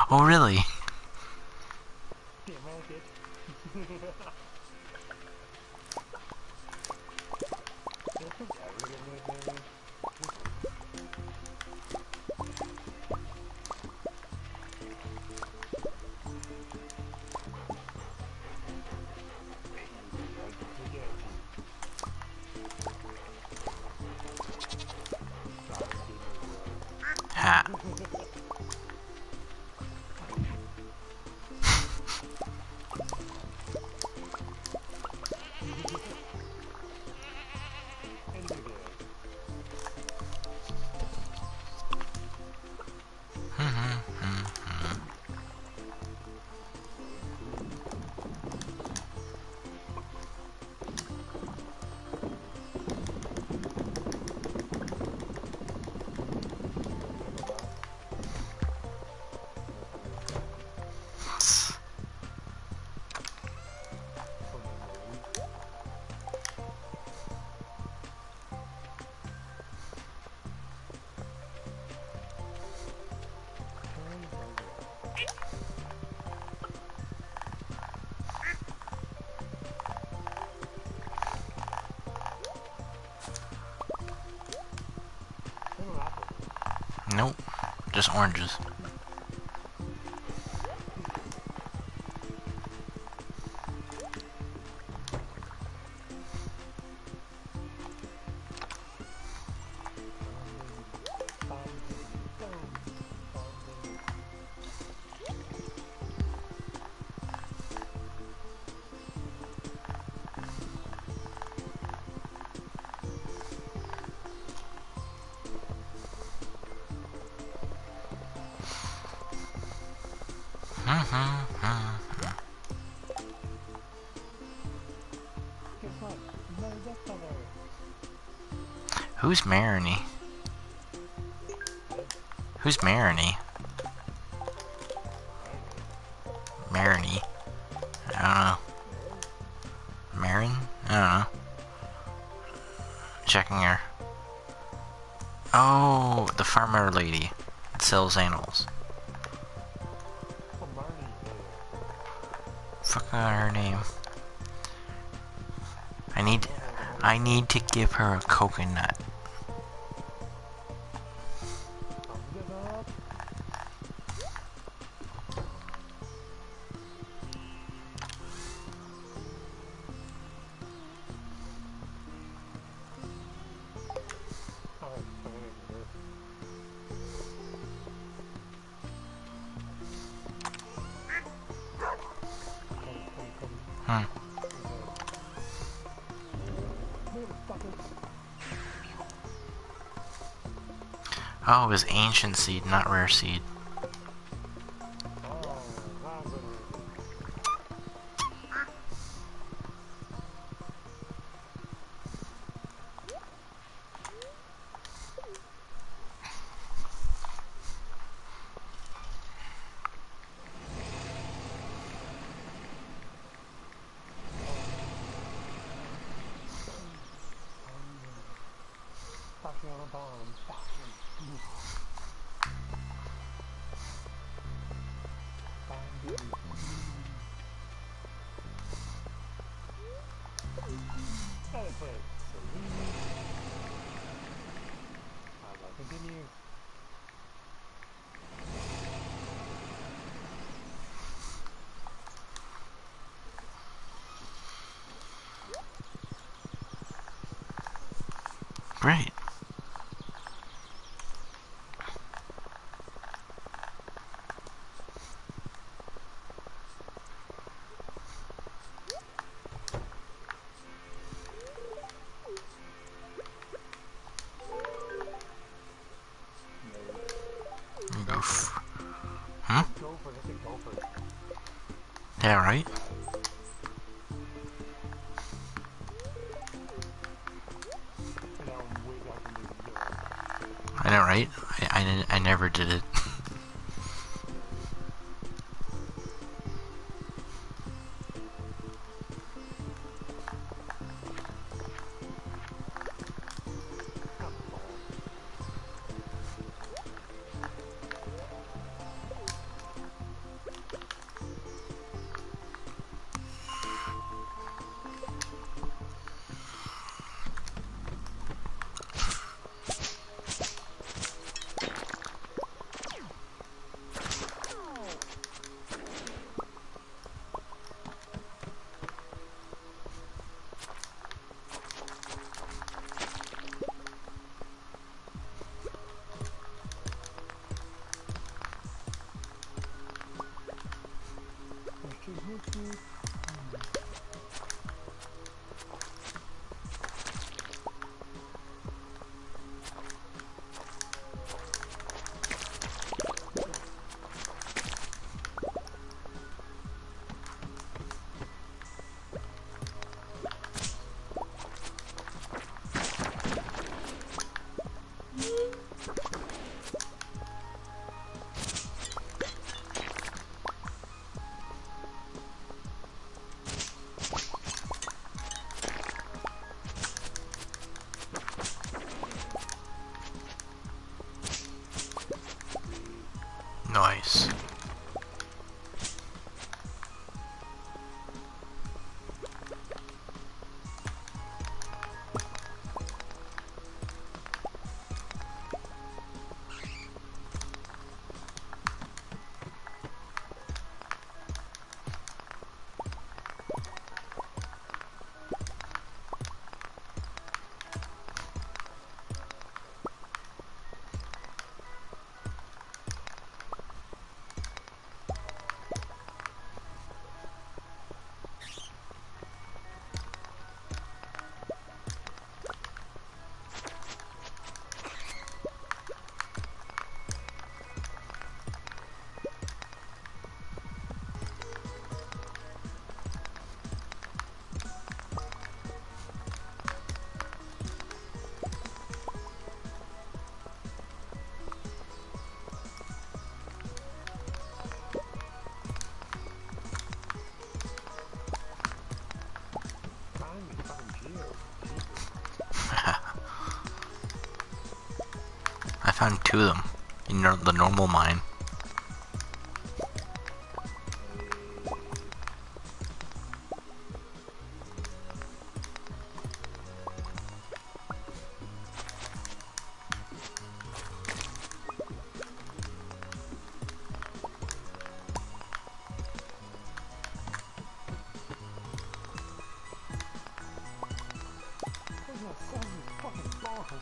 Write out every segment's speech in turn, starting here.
Oh, really? เสียงแม่เจ็ด Ha. Nope. Just oranges. Who's Marini? Who's Marini? Marini? I don't know. Marin? I don't know. Checking her. Oh, the farmer lady that sells animals. Forgot her name. I need to give her a coconut. Oh, it was ancient seed, not rare seed. Great. Yeah, right? I know, right? I never did it. I found 2 of them in the normal mine. Where's my son? Fucking ball.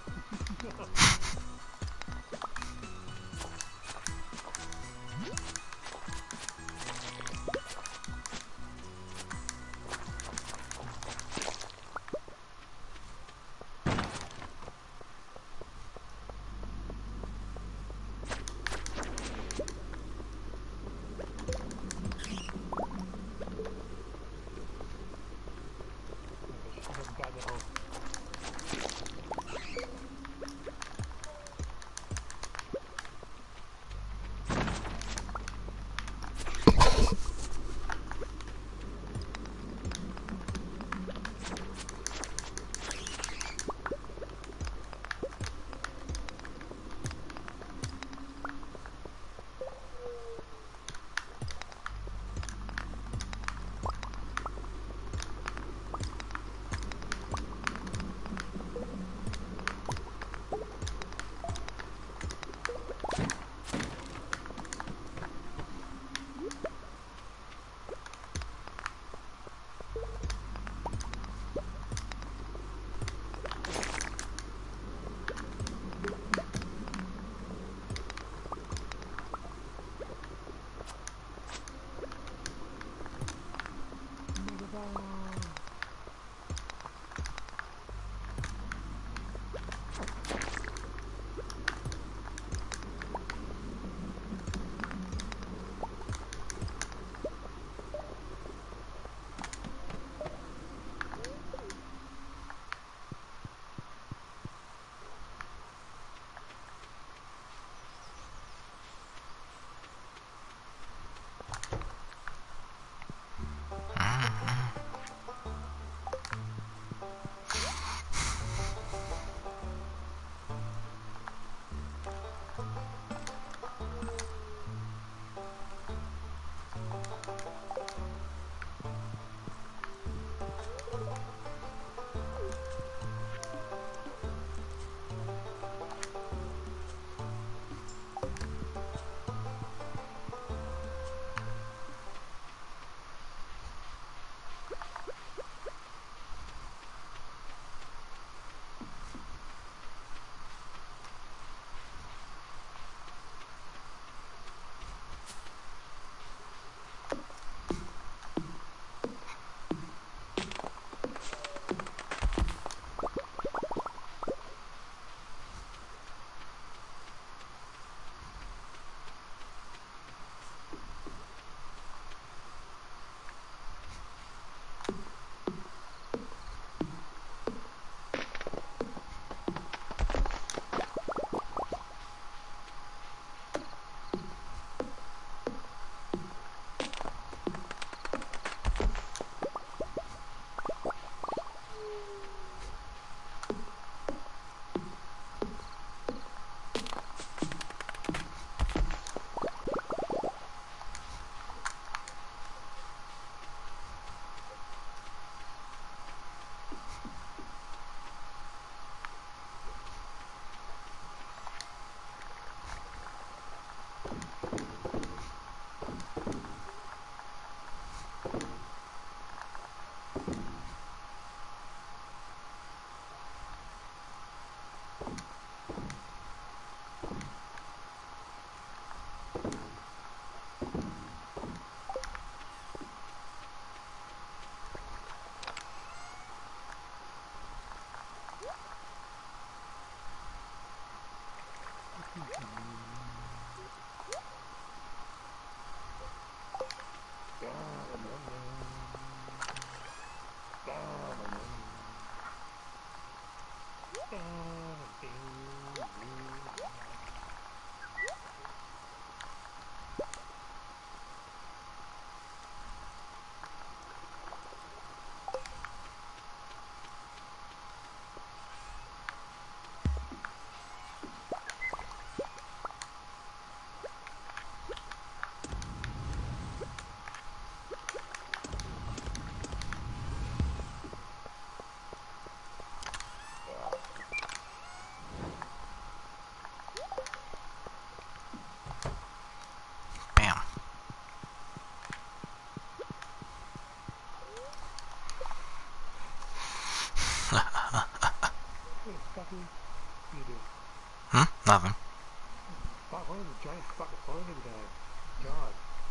nothing? You do. Nothing. Fuck, what is the giant fucking floating guy? God.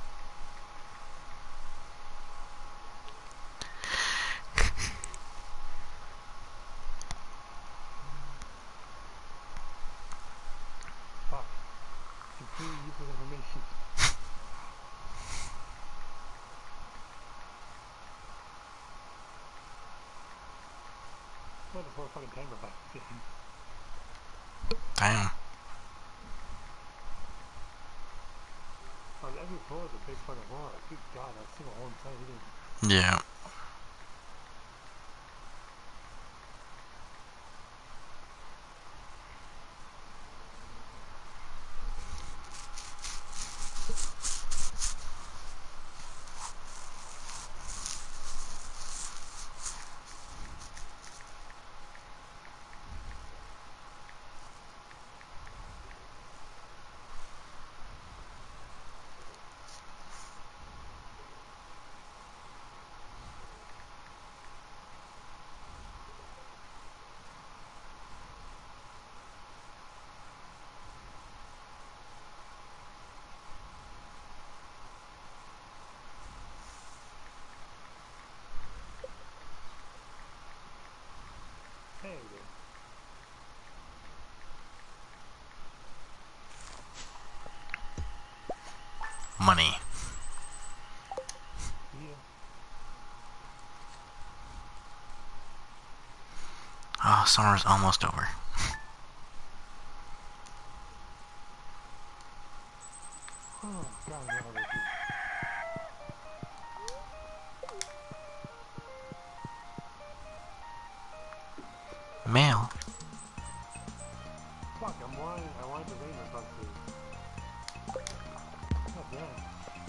Fuck. Completely useless information. What the whole fucking timer back? Damn. Oh, every floor is a big fucking hole. Good God, I've seen a whole inside here. Yeah. There we go. Money. Yeah. Oh, summer's almost over. Oh, God, no, they do. Mail. Fuck, I wanted the rainbow bug to. God damn.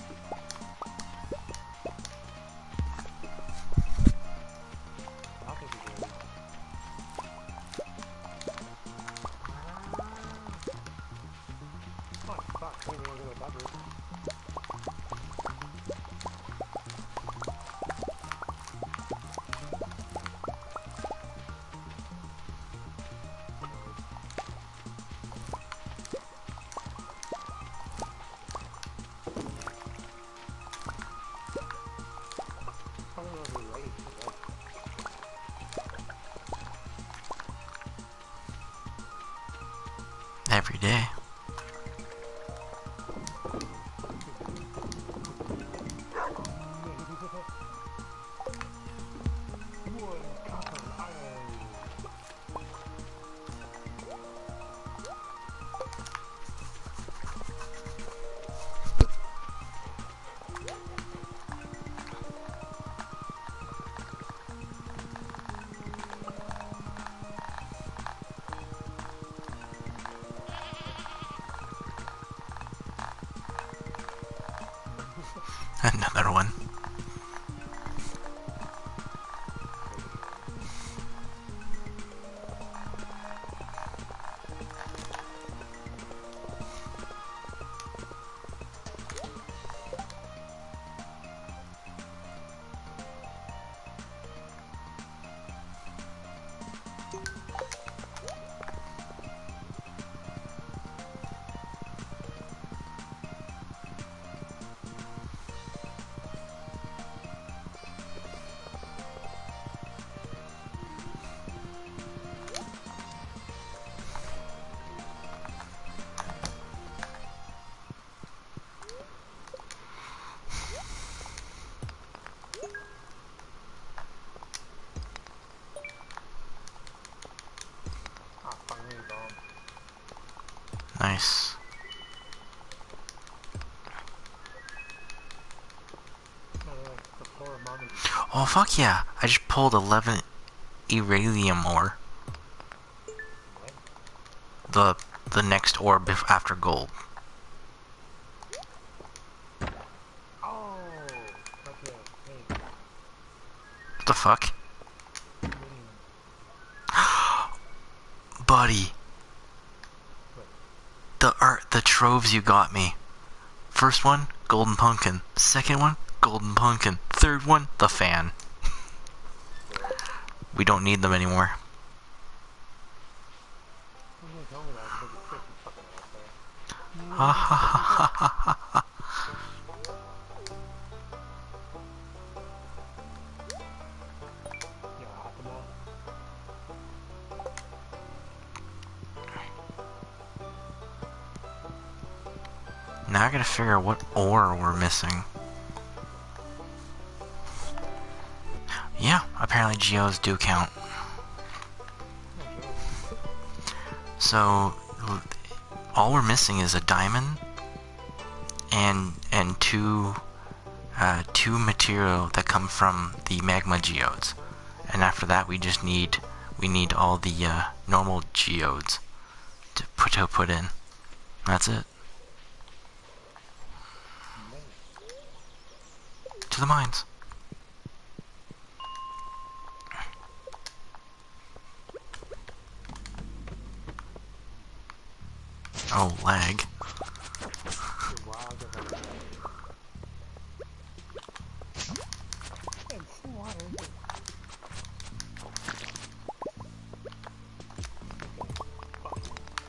I'll take it there. Fuck, I don't know what that is. I don't know if we're ready for that. Every day. Wood, copper, iron. Another one. Ah, finally bomb. Nice. The floor of mommy. Oh, fuck yeah. I just pulled 11 Irelium ore. What? The next ore after gold. Oh! Okay, hey. What the fuck? Minion. Buddy. What? The troves you got me. First one, golden pumpkin. Second one, golden pumpkin. Third one, the fan. We don't need them anymore. Ha ha ha ha ha ha. Yeah, half a mile. Now I gotta figure out what ore we're missing. Yeah, apparently geos do count. No joke. So all we're missing is a diamond and two material that come from the magma geodes, and after that we need all the normal geodes to put in. That's it. Nice. To the mines. Oh, lag. You're wild of a and slaughter. Fuck.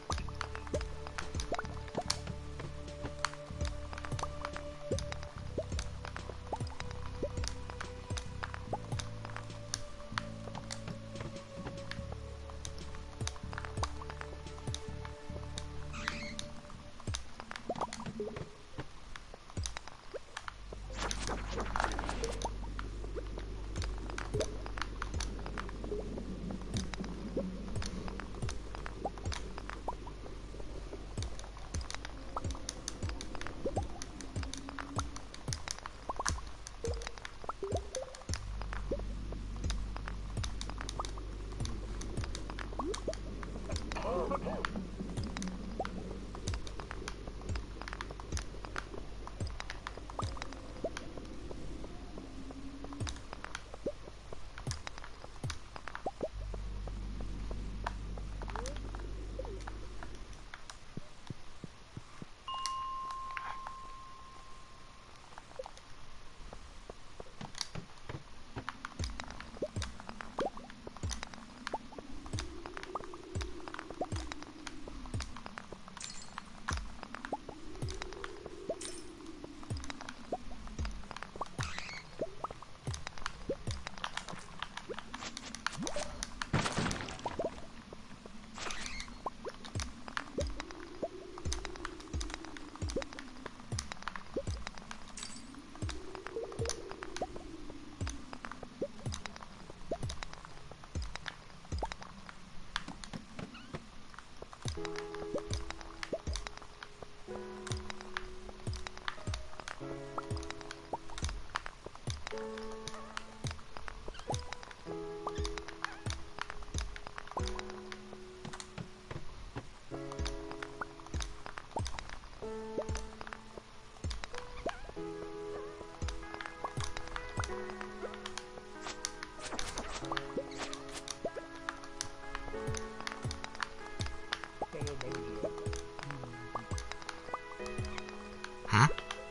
Hmm?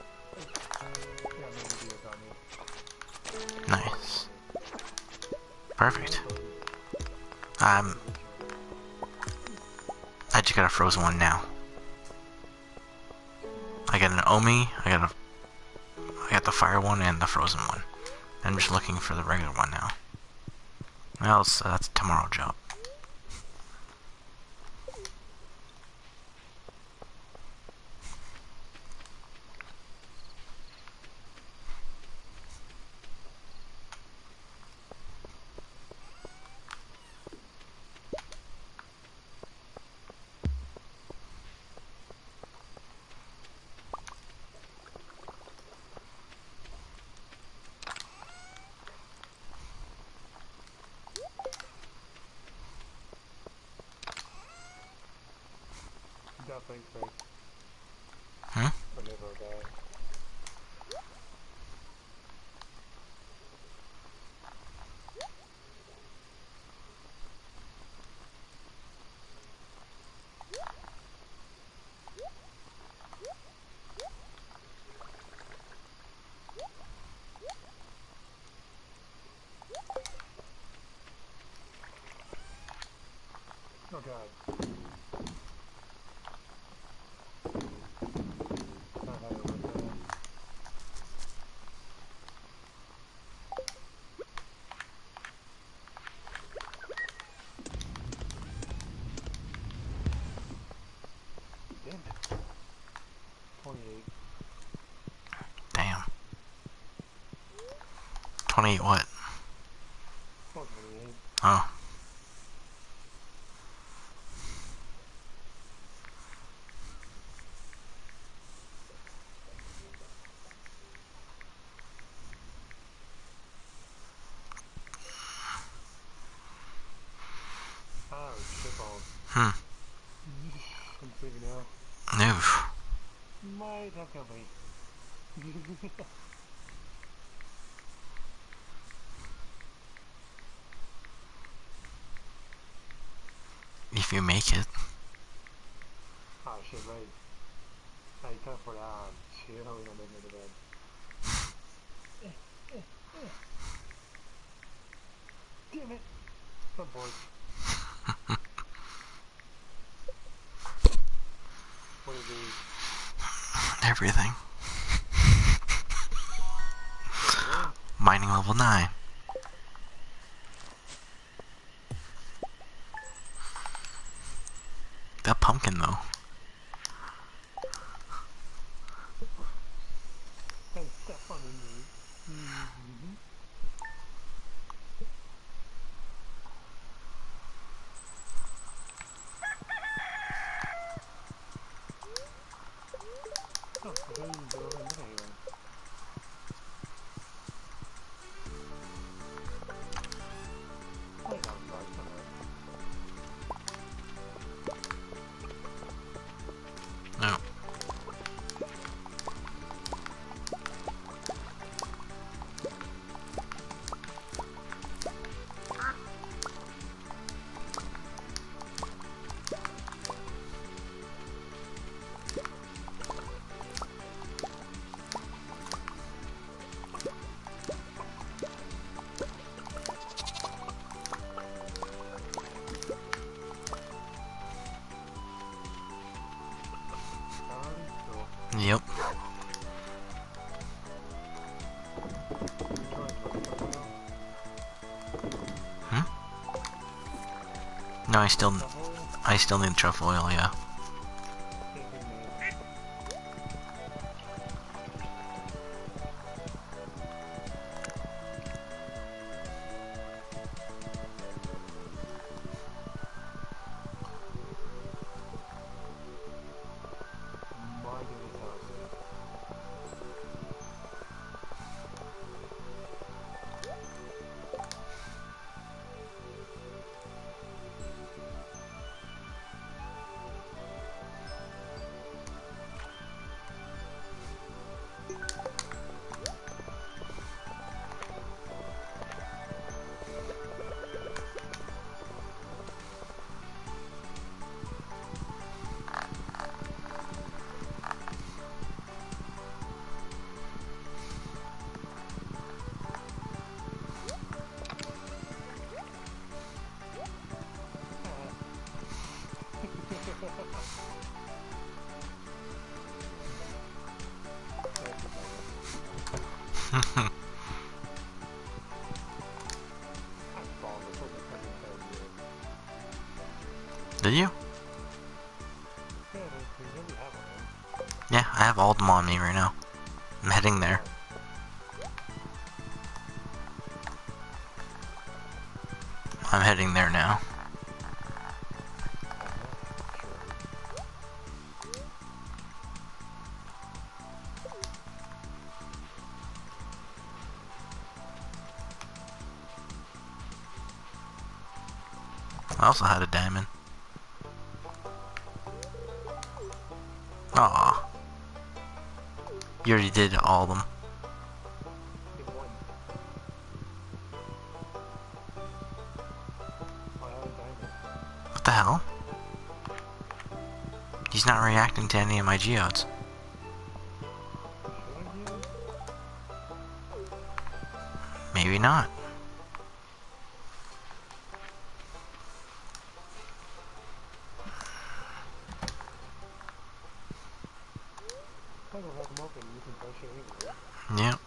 Yeah, maybe geo's on me. Nice. Perfect. Original. I just got a frozen one now. I got an Omi, I got the fire one and the frozen one. I'm just looking for the regular one now. Well, that's a tomorrow job. Definitely fake. Hmm? Whenever I die. Oh god. 28 what? 428. Oh. Oh, shitballs. Hmm. I'm thinking now. No. Might have company. If you make it. Oh shit, right. I time for that. Shit, how we gonna make it to bed? Damn it! I'm bored. What do you do? Everything. Really? Mining level 9. That pumpkin though. Don't step on me. Mm-hmm. Oh, I don't even go over and look anywhere. Wait, outside somewhere. No. Cool. Yep. Hmm? No, I still need truffle oil, yeah. Did you? Yeah, I have all of them on me right now. I'm heading there. I'm heading there now. I also had a diamond. Aw. You already did all of them. What the hell? He's not reacting to any of my geodes. Maybe not. Yep.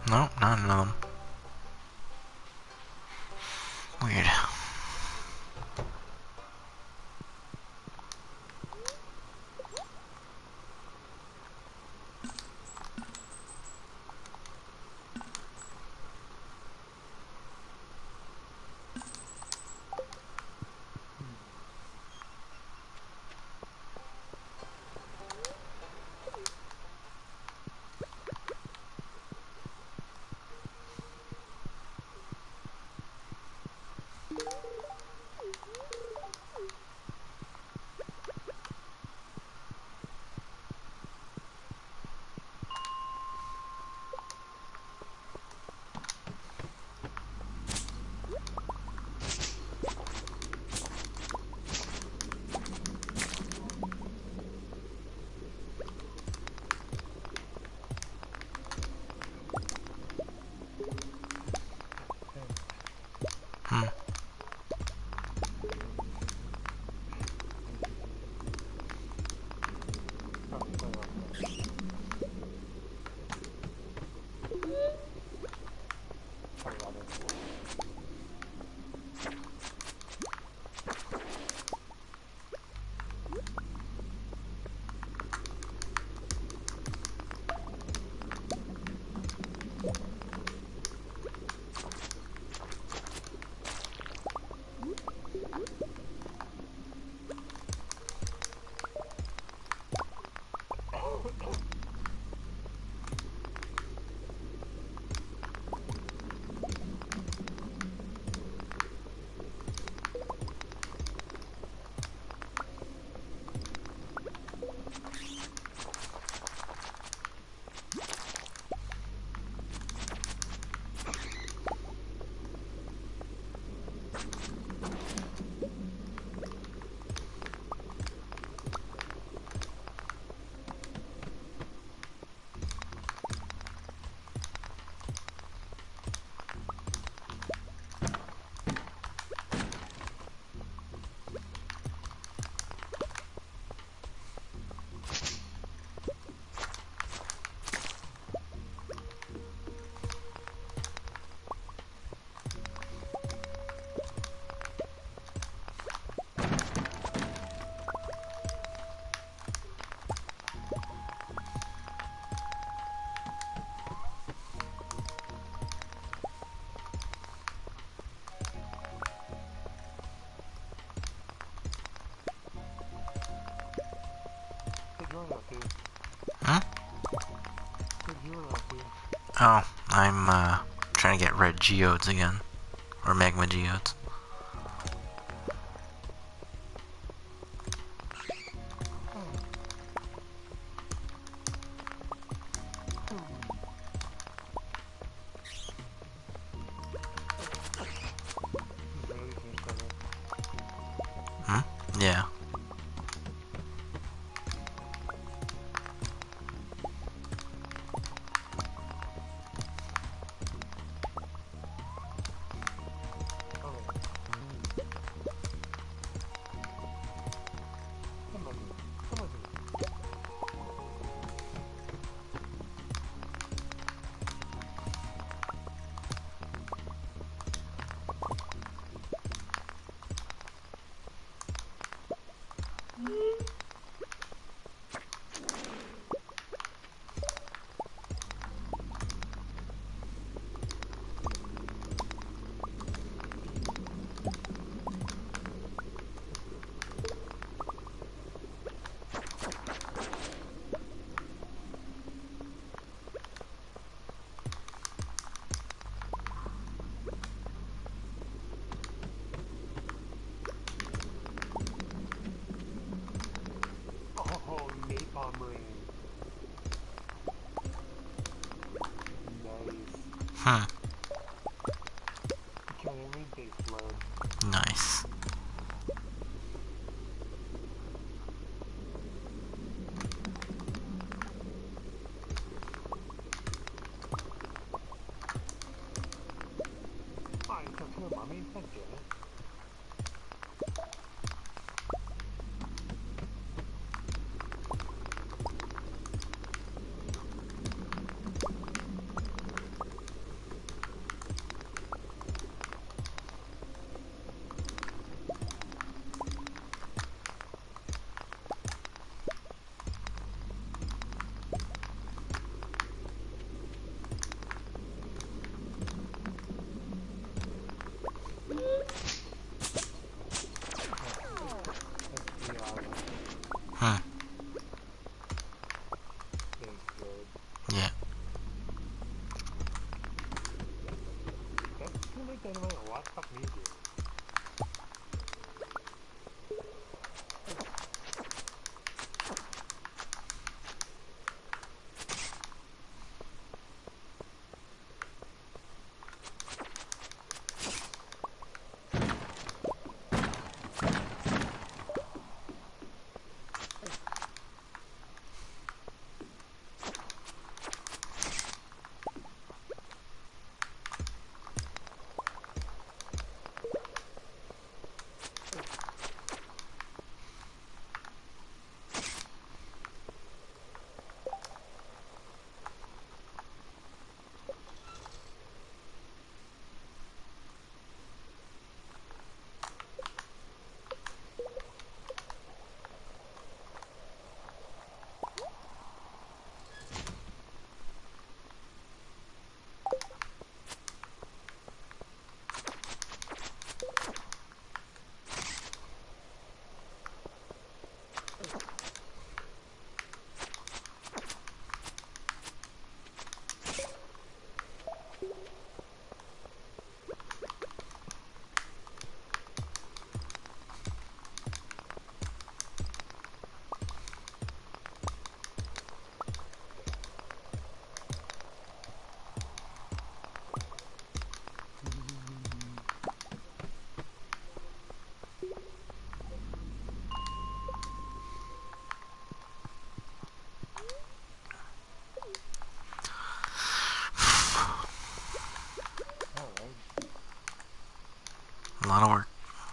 No, not none of them. Weird. Hmm. Hmm? Oh, I'm trying to get red geodes again. Or magma geodes. Hmm? Yeah. Oh, napalm ring. Nice. Hmm. Killing me, base load. Nice. Oh, you still kill mommy? God damn it. Fuck me, dude. A lot of work.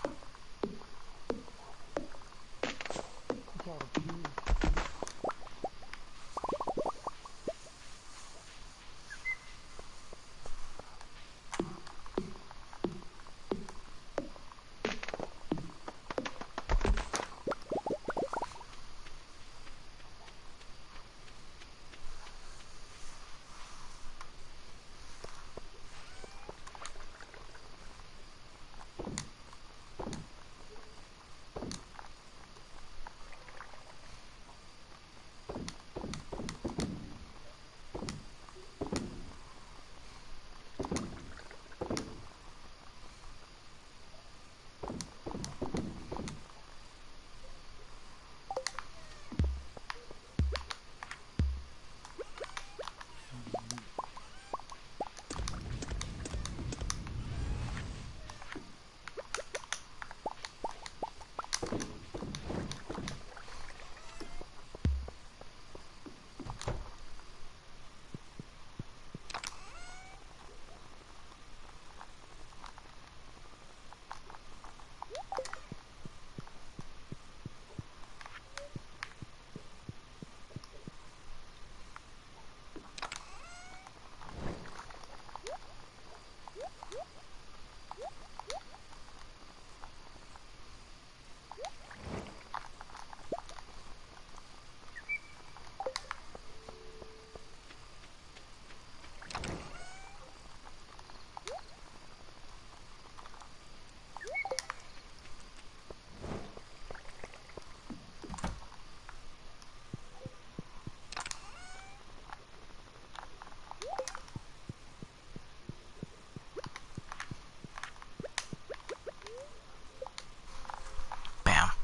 Bam.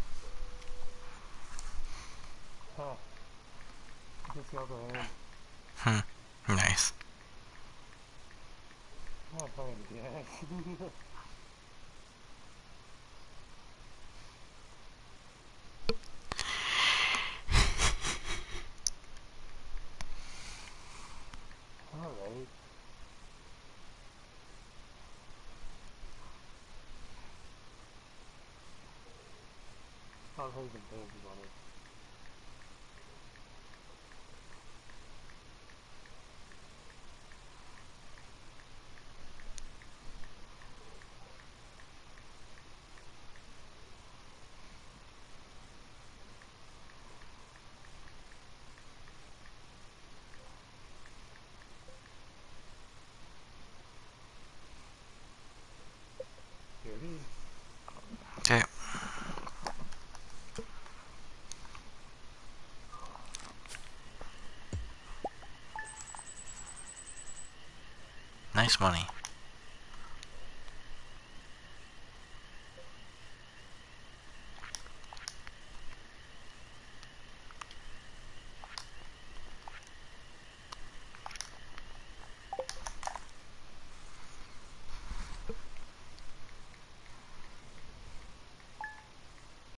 Huh. Just the other hand. Nice. I'm not playing the gas. Alright. I'll hold some panties on it. Here it is. Okay. Nice money.